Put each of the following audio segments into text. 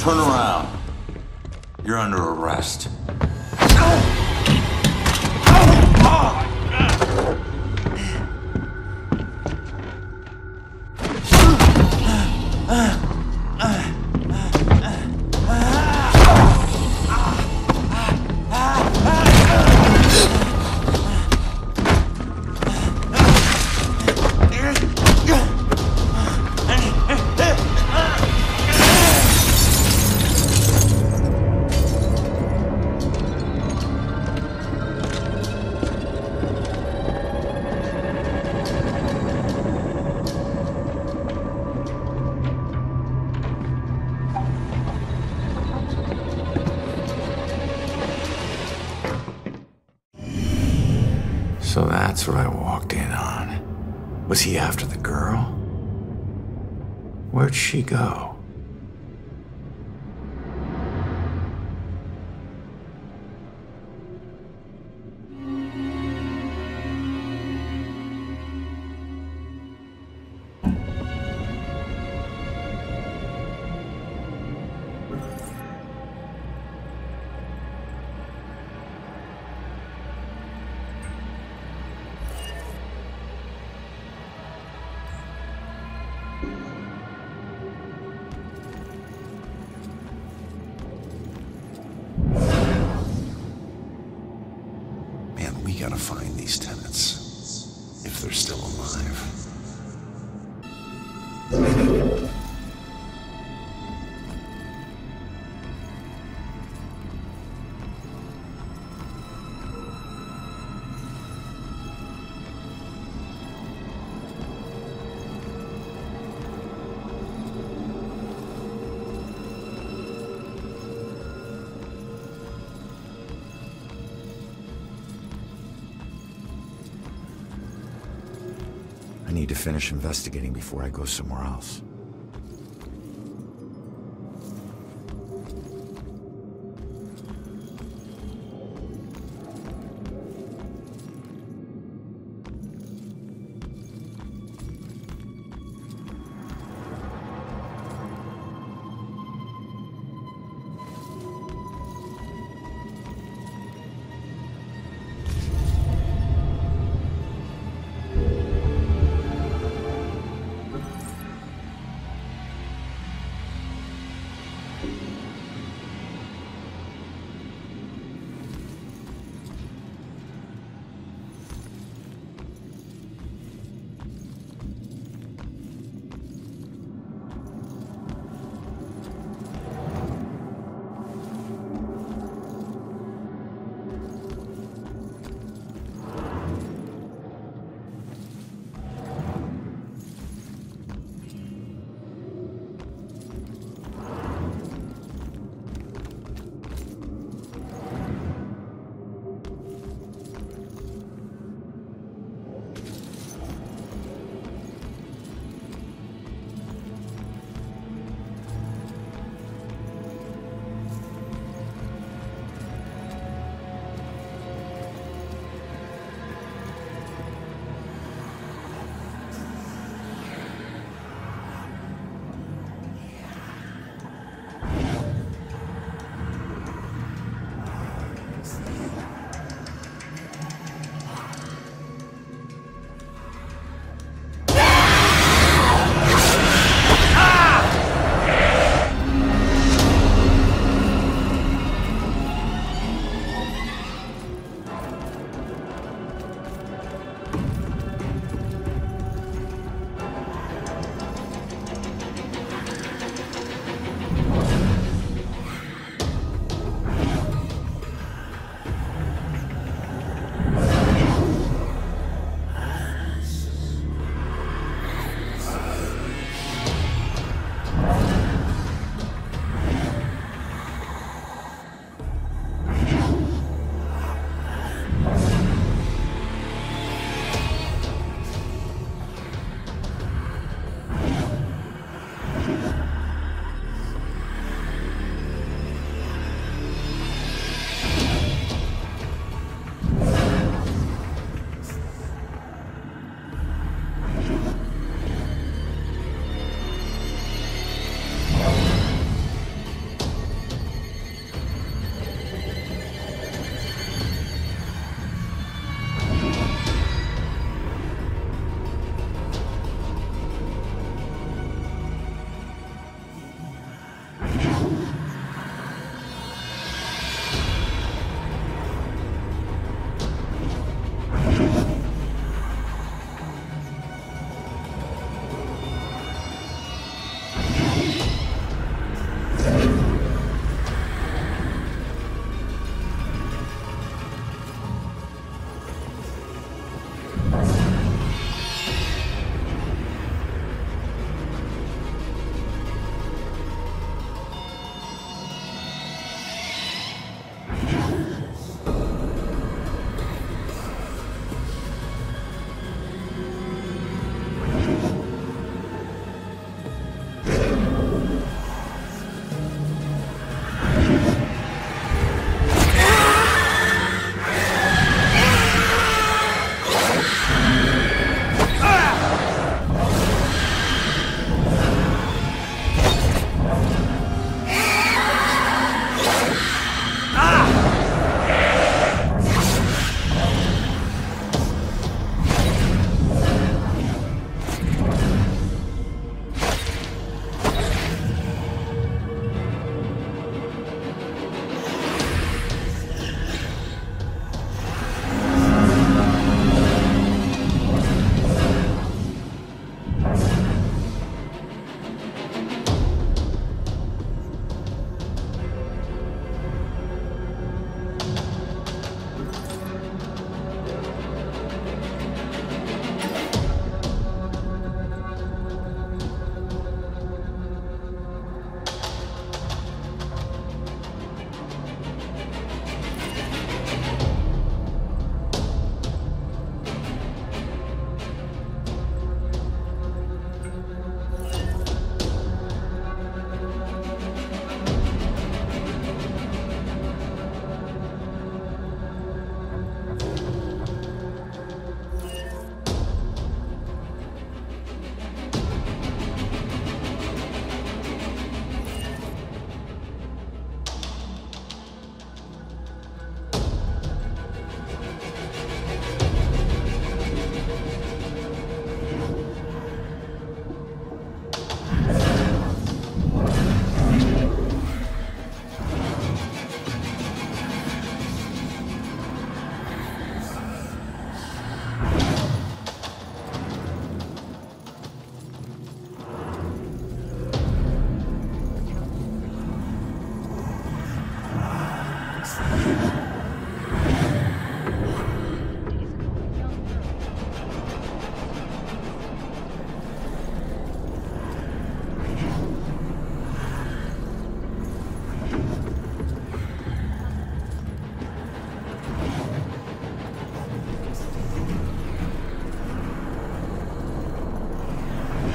Turn around. You're under arrest. So that's what I walked in on. Was he after the girl? Where'd she go? We gotta find these tenants, if they're still alive. I need to finish investigating before I go somewhere else.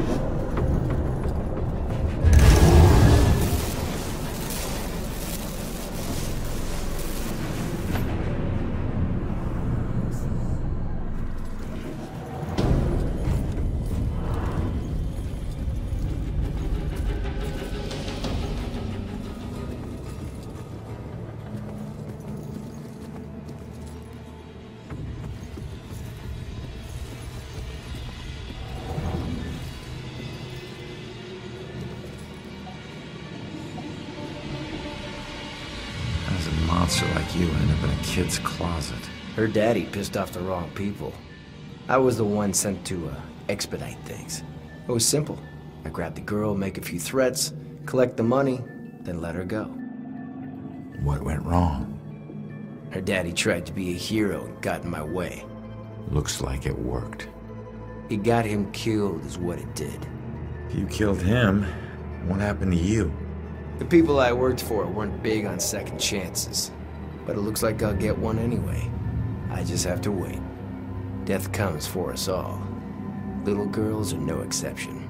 Monster like you end up in a kid's closet. Her daddy pissed off the wrong people. I was the one sent to expedite things. It was simple. I grabbed the girl, make a few threats, collect the money, then let her go. What went wrong? Her daddy tried to be a hero and got in my way. Looks like it worked. He got him killed is what it did. If you killed him, what happened to you? The people I worked for weren't big on second chances. But it looks like I'll get one anyway. I just have to wait. Death comes for us all. Little girls are no exception.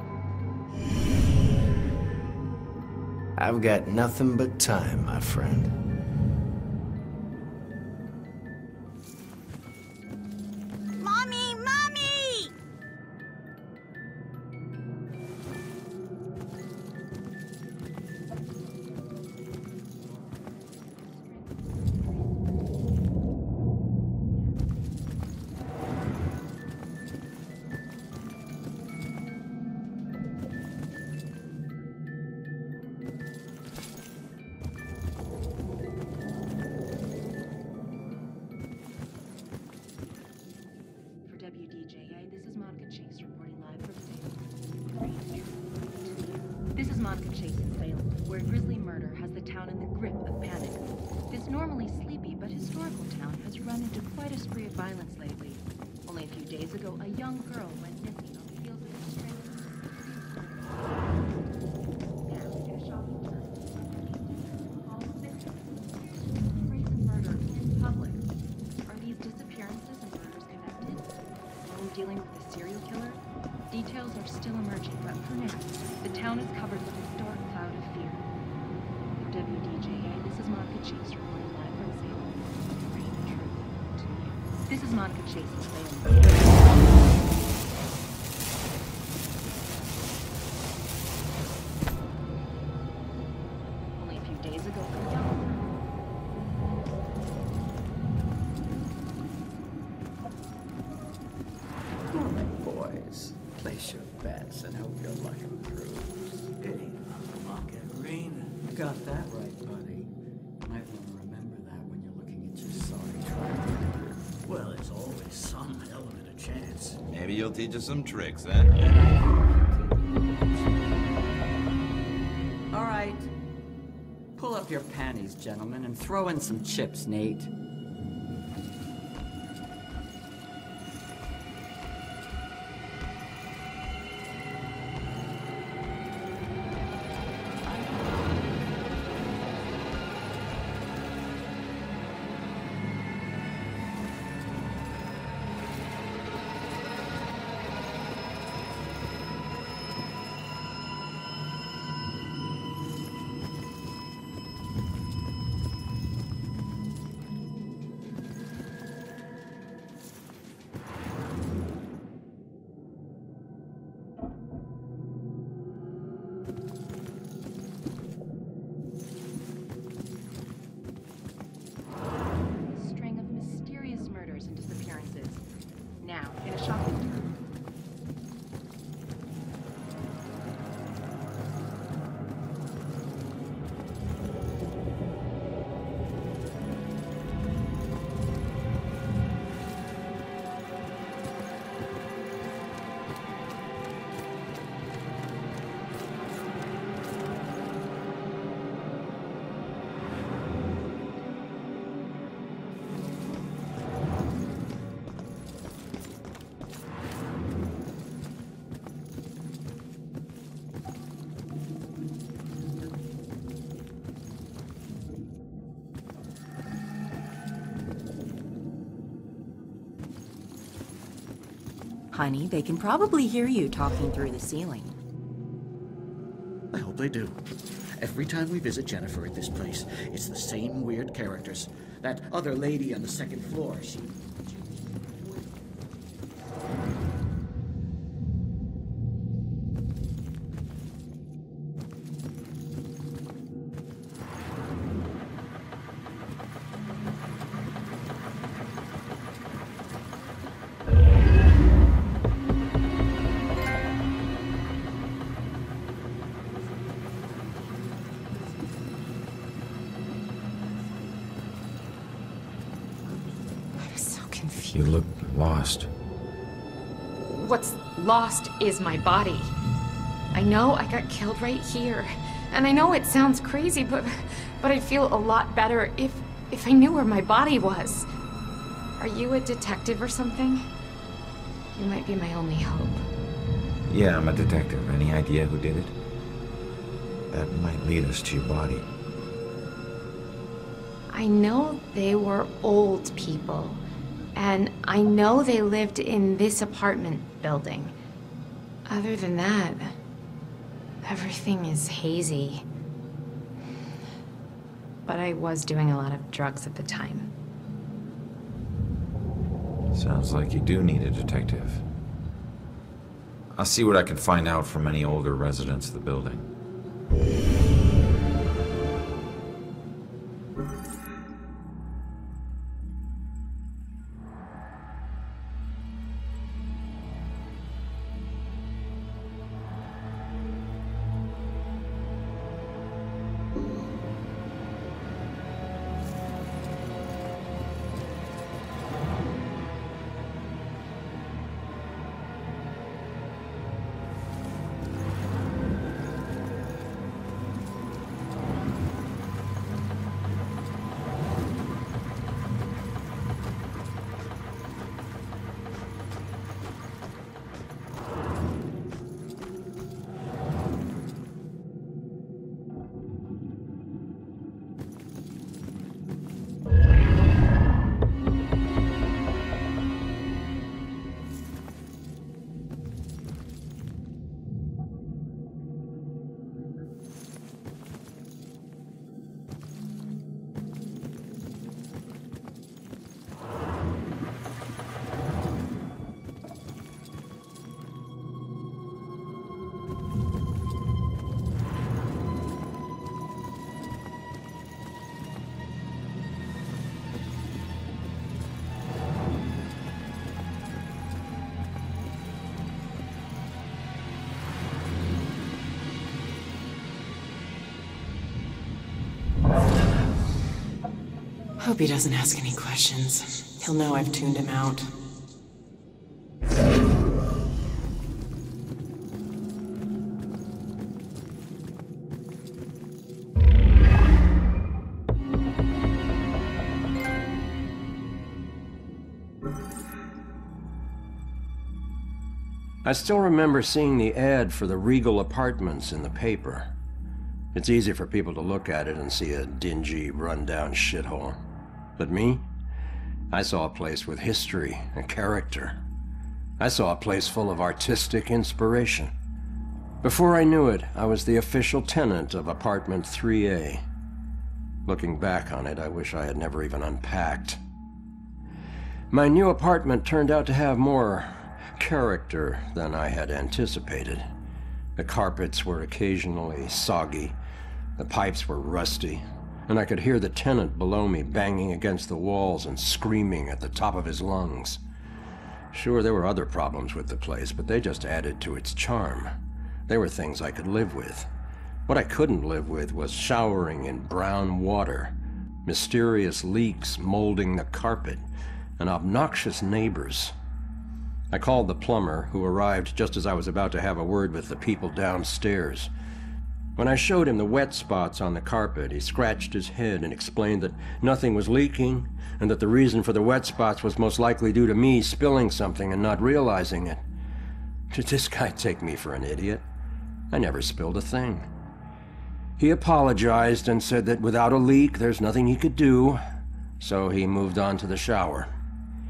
I've got nothing but time, my friend. Mommy! Mommy! This is Monica Chase in Salem, where a grisly murder has the town in the grip of panic. This normally sleepy but historical town has run into quite a spree of violence lately. Only a few days ago, a young girl went missing on the heels of a string now, in a shocking turn, all missing. Brazen murder in public. Are these disappearances and murders connected? Are we dealing with a serial killer? Details are still emerging, but for now, the town is covered with a dark cloud of fear. For WDJA, this is Monica Chase reporting live from Salem. Bring the truth to you. This is Monica Chase in Salem. Only a few days ago, a young Boys, place your bets and hope your luck improves. It ain't a fucking green. You got that right, buddy. You might want to remember that when you're looking at your sorry track record. Well, there's always some element of chance. Maybe you'll teach us some tricks, huh? All right. Pull up your panties, gentlemen, and throw in some chips, Nate. string of mysterious murders and disappearances. Now, in a shocking turn. Honey, they can probably hear you talking through the ceiling. I hope they do. Every time we visit Jennifer at this place, it's the same weird characters. That other lady on the second floor, she... You look lost. What's lost is my body. I know I got killed right here. And I know it sounds crazy, but I'd feel a lot better if I knew where my body was. Are you a detective or something? You might be my only hope. Yeah, I'm a detective. Any idea who did it? That might lead us to your body. I know they were old people. And I know they lived in this apartment building. Other than that, everything is hazy. But I was doing a lot of drugs at the time. Sounds like you do need a detective. I'll see what I can find out from any older residents of the building. Hope he doesn't ask any questions. He'll know I've tuned him out. I still remember seeing the ad for the Regal Apartments in the paper. It's easy for people to look at it and see a dingy, run-down shithole. But me? I saw a place with history and character. I saw a place full of artistic inspiration. Before I knew it, I was the official tenant of apartment 3A. Looking back on it, I wish I had never even unpacked. My new apartment turned out to have more character than I had anticipated. The carpets were occasionally soggy, the pipes were rusty, and I could hear the tenant below me banging against the walls and screaming at the top of his lungs. Sure, there were other problems with the place, but they just added to its charm. They were things I could live with. What I couldn't live with was showering in brown water, mysterious leaks molding the carpet, and obnoxious neighbors. I called the plumber, who arrived just as I was about to have a word with the people downstairs. When I showed him the wet spots on the carpet, he scratched his head and explained that nothing was leaking, and that the reason for the wet spots was most likely due to me spilling something and not realizing it. Did this guy take me for an idiot? I never spilled a thing. He apologized and said that without a leak, there's nothing he could do, so he moved on to the shower.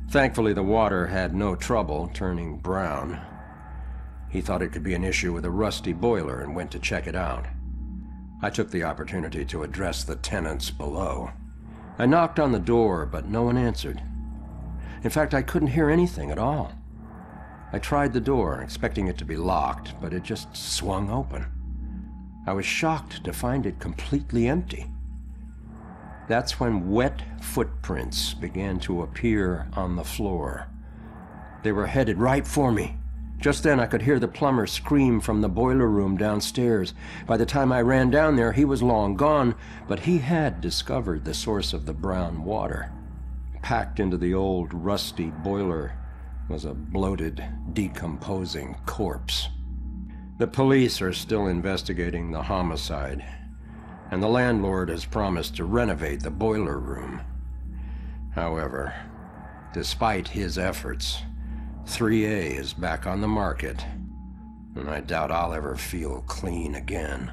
Thankfully, the water had no trouble turning brown. He thought it could be an issue with a rusty boiler and went to check it out. I took the opportunity to address the tenants below. I knocked on the door, but no one answered. In fact, I couldn't hear anything at all. I tried the door, expecting it to be locked, but it just swung open. I was shocked to find it completely empty. That's when wet footprints began to appear on the floor. They were headed right for me. Just then I could hear the plumber scream from the boiler room downstairs. By the time I ran down there, he was long gone, but he had discovered the source of the brown water. Packed into the old, rusty boiler was a bloated, decomposing corpse. The police are still investigating the homicide, and the landlord has promised to renovate the boiler room. However, despite his efforts, 3A is back on the market, and I doubt I'll ever feel clean again.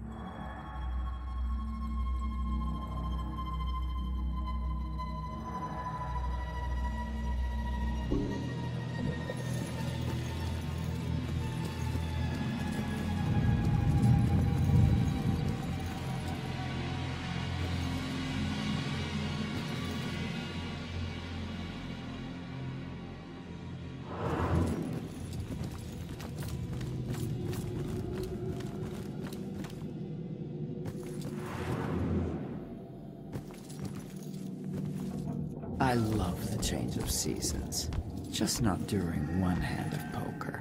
I love the change of seasons, just not during one hand of poker.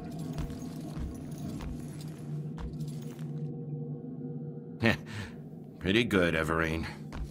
Pretty good, Everine.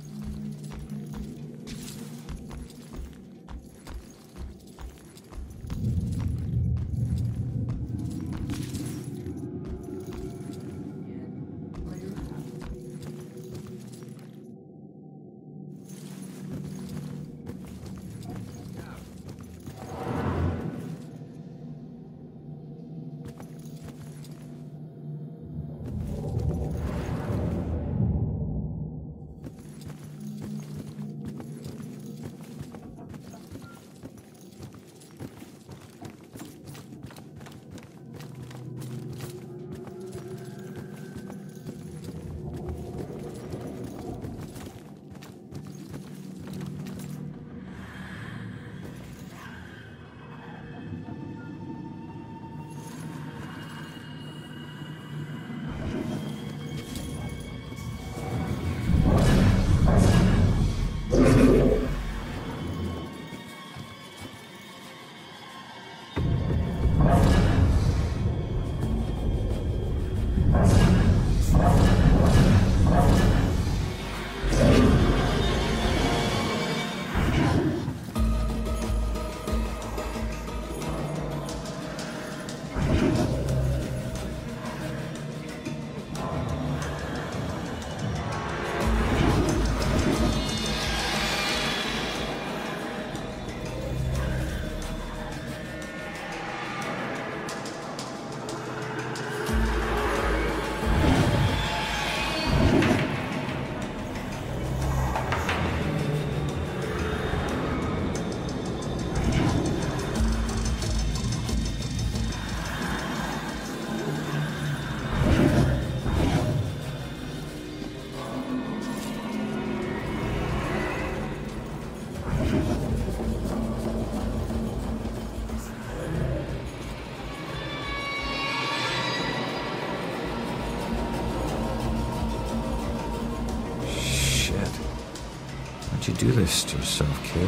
Why'd you do this to yourself, kid?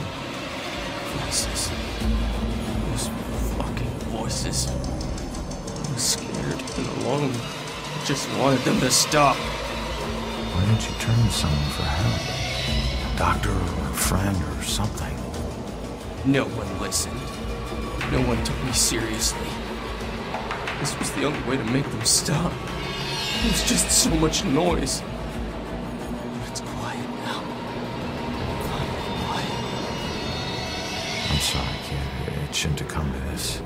Voices. Those fucking voices. I was scared and alone. I just wanted them to stop. Why didn't you turn to someone for help? A doctor or a friend or something? No one listened. No one took me seriously. This was the only way to make them stop. It was just so much noise. But it's quiet now. Finally quiet. I'm sorry, kid. It shouldn't have come to this.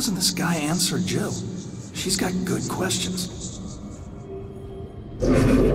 doesn't this guy answer Jill? She's got good questions.